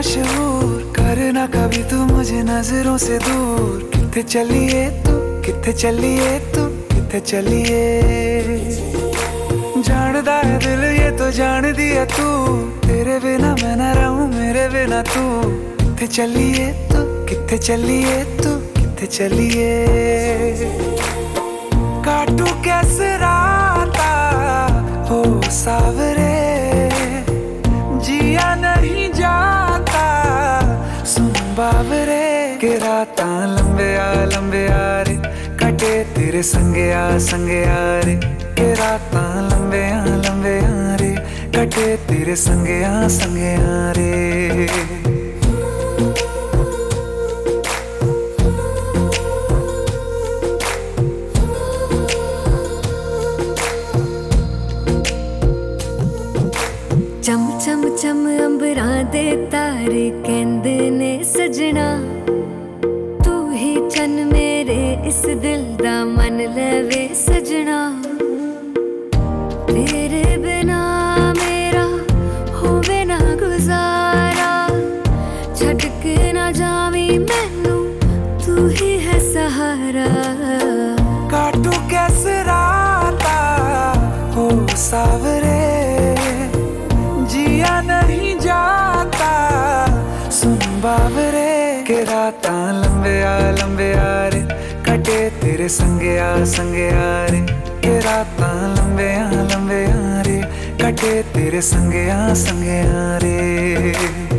मशहूर, करना कभी तू मुझे नजरों से दूर। किथे चलिए तू, किथे चलिए तू, किथे चलिए। जानदा है दिल ये तो जान दिया तू, तेरे बिना मैं ना रहूं मेरे बिना तू। किथे चलिए तू, किथे चलिए तू, किथे चलिए। काटू कैसे राता हो सावरे, जिया नहीं जाता सुन बाबरे। के राता लंबे आ रे, कटे तेरे संगे आ रे। के राता लंबे आ रे, कटे तेरे संगे आ रे। चम चम चम अंबरां दे तारे कहंदे ने सजना, तू ही चन मेरे इस दिल दा मन लवे सजना। तेरे बिना मेरा होवे ना गुजारा, छड्ड के ना जावी मैनू तू ही है सहारा। काटू कैसे राता हो सावरे, जिया नहीं जाता सुन बाबरे। के राता लंबे आ रे, कटे तेरे संगे आ रे। के राता लंबे आ रे, कटे तेरे संगे आ रे।